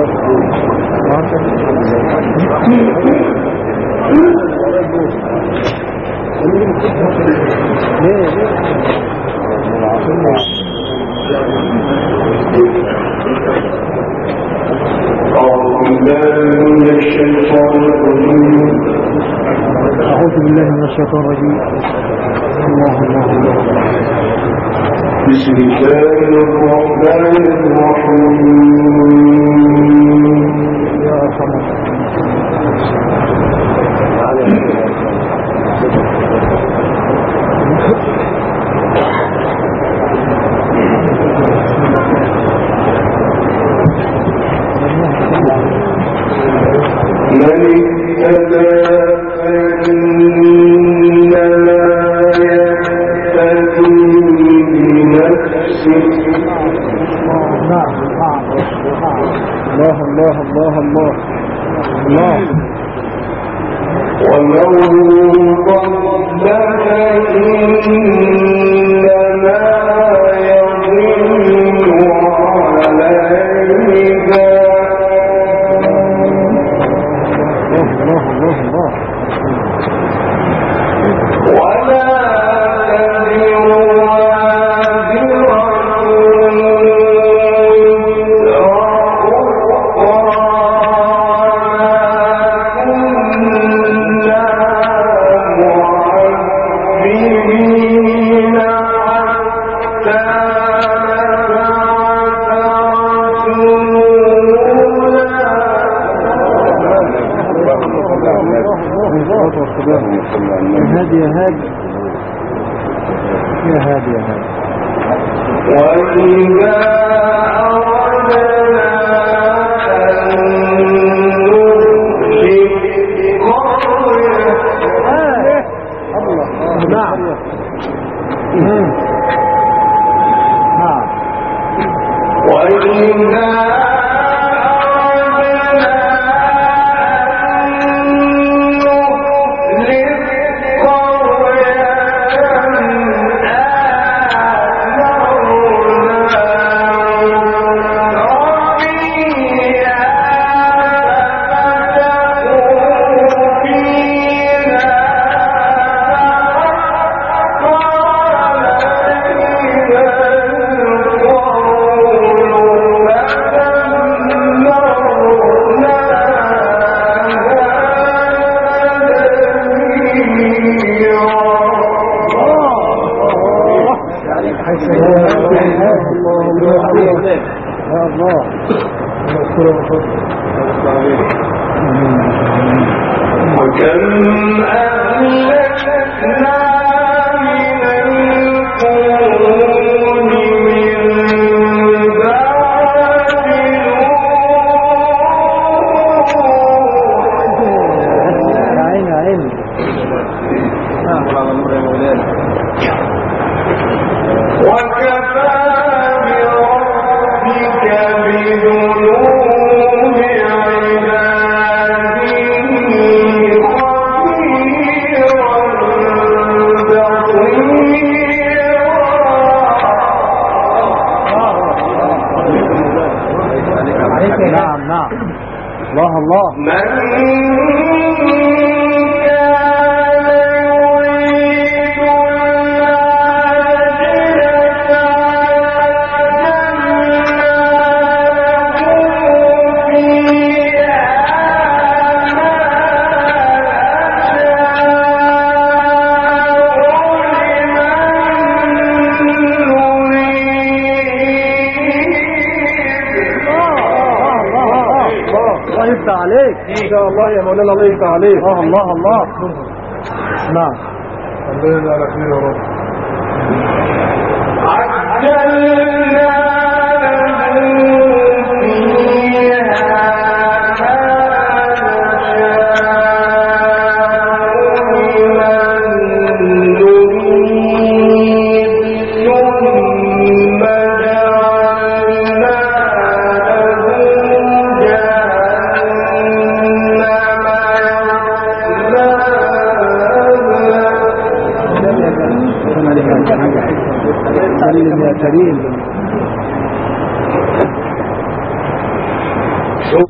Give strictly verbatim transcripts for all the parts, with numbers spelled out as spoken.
أعوذ بالله من الشيطان الرجيم. الله الله الله. بسم الله الرحمن الرحيم. يا صلاة الله الله الله الله الله. ومن ضل فإنما يضل عليها. الله الله الله. ولا هادي يا هادي يا هادي يا هادي. وإذا أردنا أن نهلك قرية. الله. نعم نعم. وإذا وكم أهلكنا من القرون من بعد يا عيني يا عيني. وكفى بربك بذنوب عباده خبيرا بصيرا. نعم نعم. الله الله. من عليك ان شاء الله يا مولانا. الله يفتح عليك. الله الله الله. نعم. الحمد لله على خير يا رب. عجلنا كريم.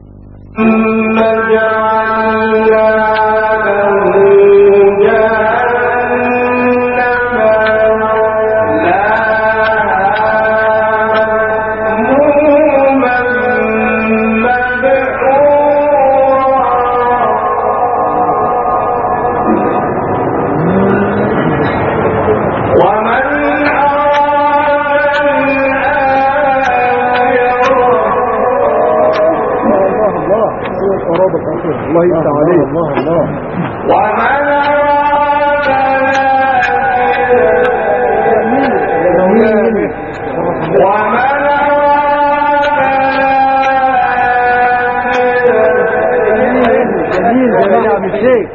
الله يفتح عليك. الله الله. جميل جميل يا عم الشيخ.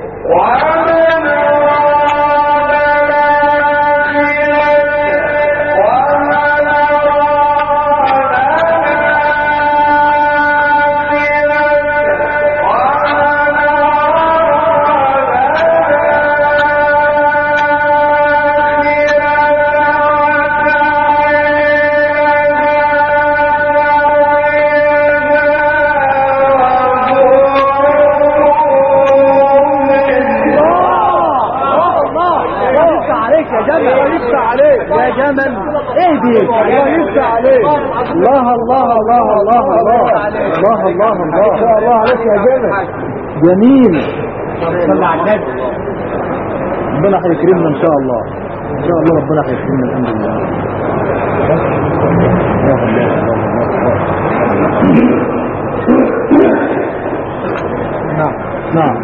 الله يفتح عليك. الله الله الله الله الله الله الله الله ما شاء الله عليك يا جمل. جميل. ربنا هيكرمنا ان شاء الله. ان شاء الله ربنا هيكرمنا الحمد لله. نعم نعم.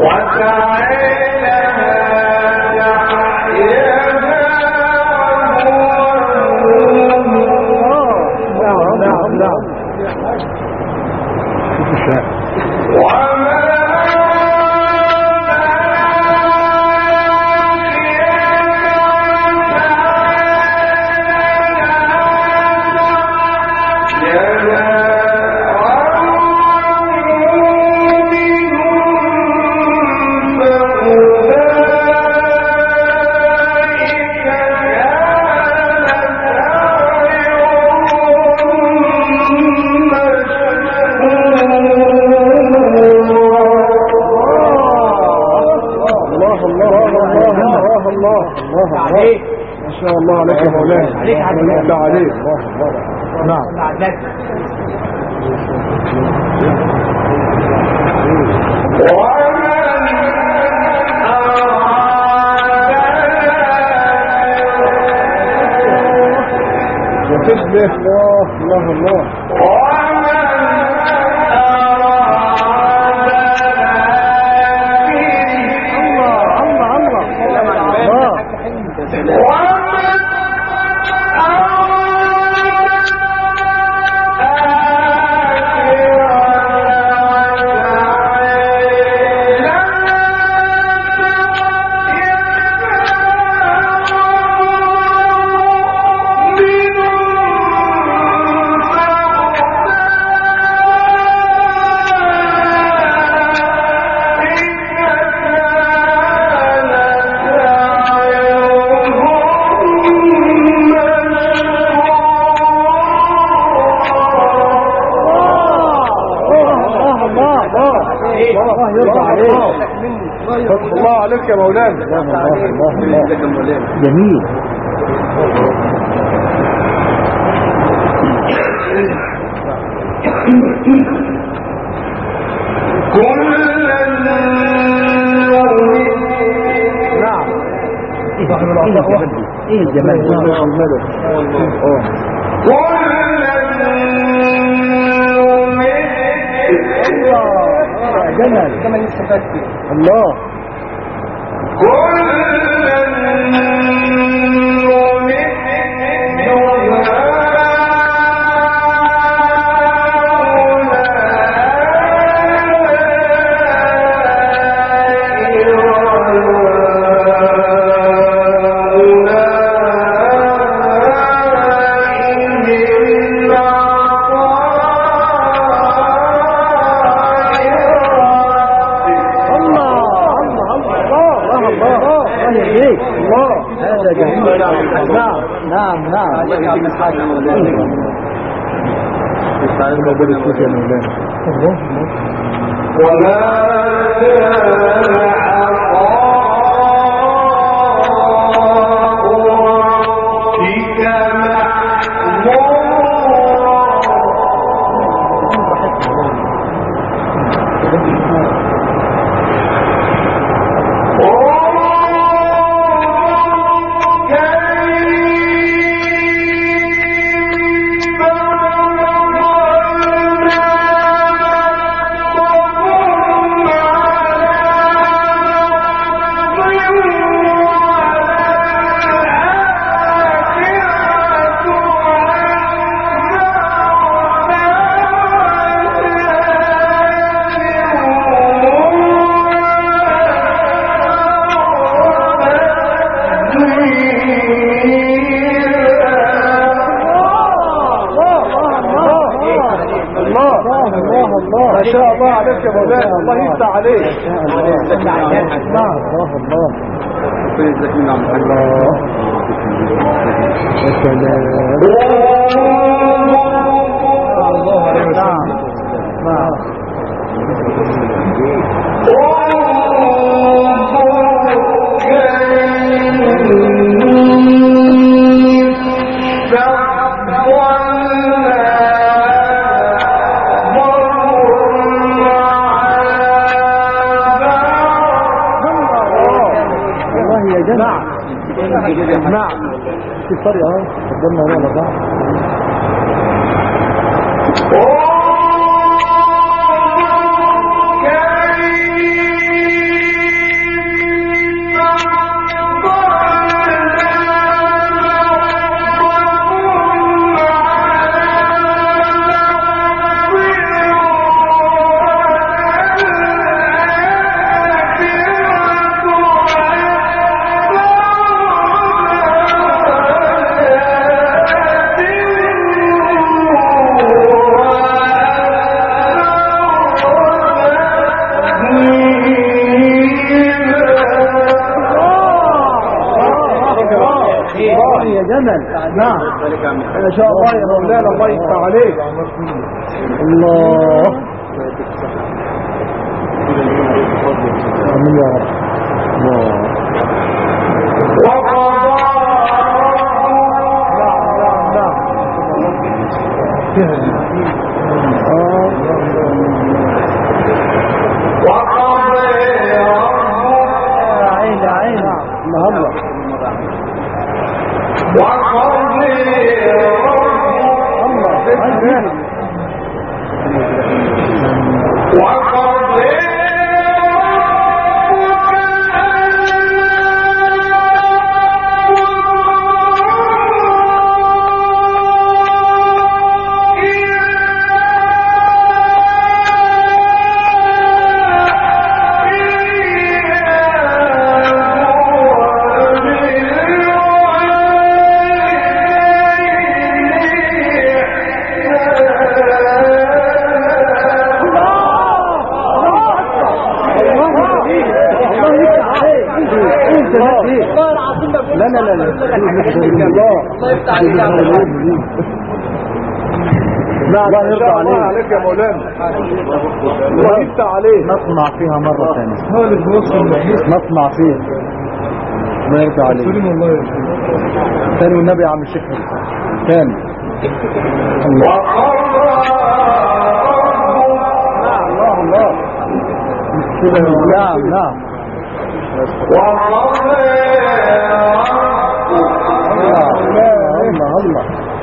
ما شاء الله عليك يا مولانا. عليك عليك عليك. نعم. وتشبه الله الله الله. فتح الله عليك يا مولانا. الله الله الله. جميل. نعم. ايه الجمال ده؟ جمال كمان لسه فاتك. الله. نعم نعم. وما Oh الله الله ما شاء الله عليك يا مولانا، الله يفتح عليك. الله الله الله يا سلام. الله عليه وسلم. نعم نعم في فرق اهو قدامنا ولا بعض. نعم ما شاء الله يا مولانا، الله يفتح عليك. الله امين يا رب. الله عين عين الله لا لا لا لا الله يفتح عليك يا مولانا. لا الله يرضى عليك يا مولانا، الله يفتح عليك. نطمع فيها مرة ثانية، نطمع فيها. الله يرضى عليك ثاني والنبي يا عم الشيخ ثاني. الله الله نعم نعم الله الله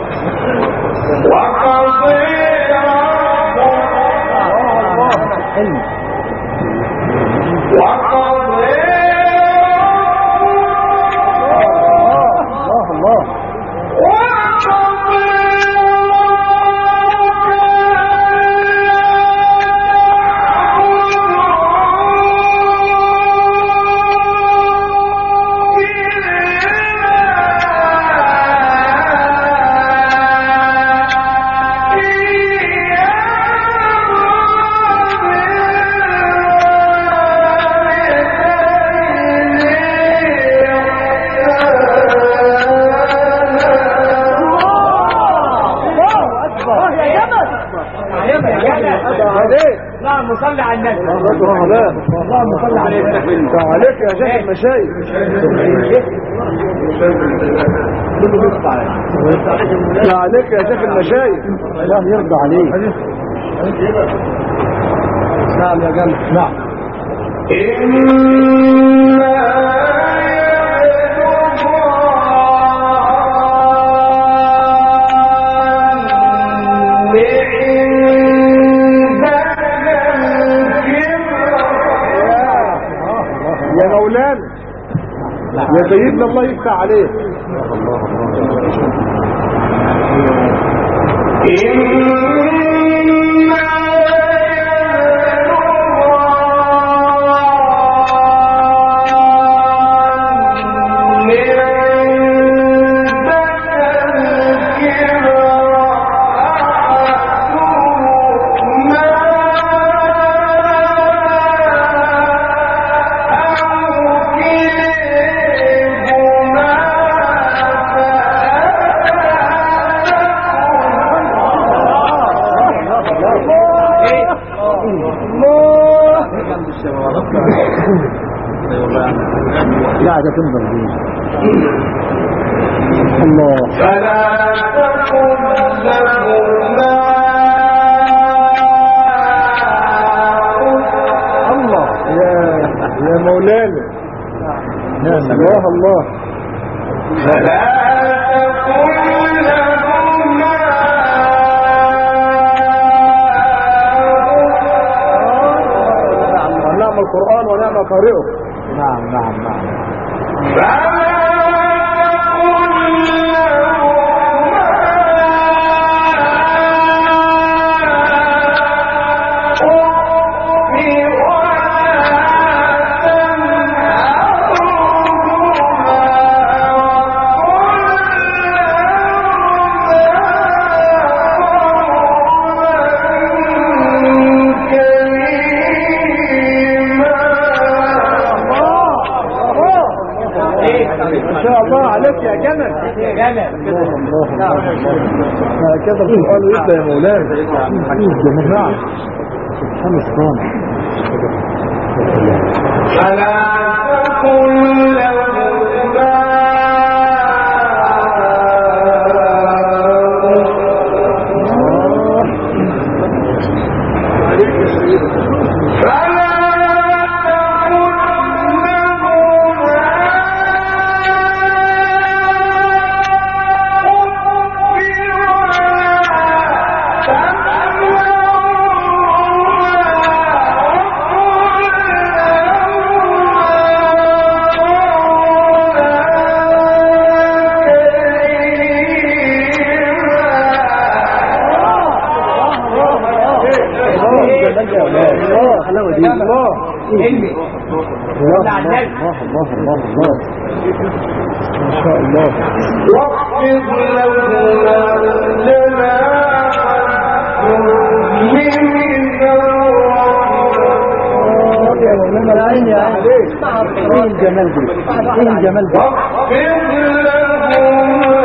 اللهم صل على النبي. اللهم صل على النبي. عليك يا شيخ المشايخ. لا عليك يا شيخ المشايخ، الله يرضى عليك. نعم يا جماعه. نعم يا مولانا يا سيدنا، الله يفتح عليك. حاجة تنظر دي. الله فلا تكن لهما الله يا يا مولانا الله الله. فلا تكن لهما ونعم القرآن ونعم قارئه. نعم نعم نعم. ما شاء الله عليك يا جمل يا جمل. الله الله هكذا القرآن يبدأ يا مولانا. نعم سبحان الله. فلا تكن لهما الله الله الله الله الله ما شاء الله. واخفض لهما جناح الذل يا مولانا العين يا عليك. ايه الجمال دي ايه الجمال ده. واخفض لهما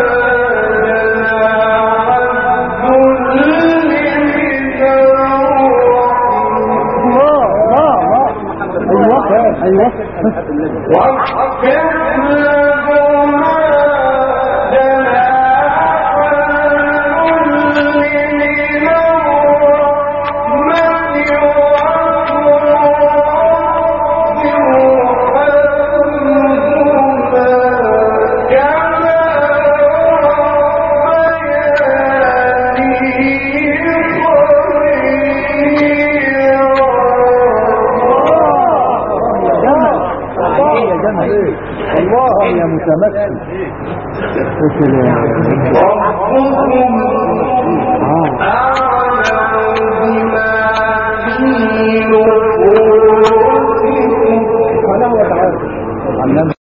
ايوه واخفض لهما جناح الذل من الرحمة الله يا متمكن. ربكم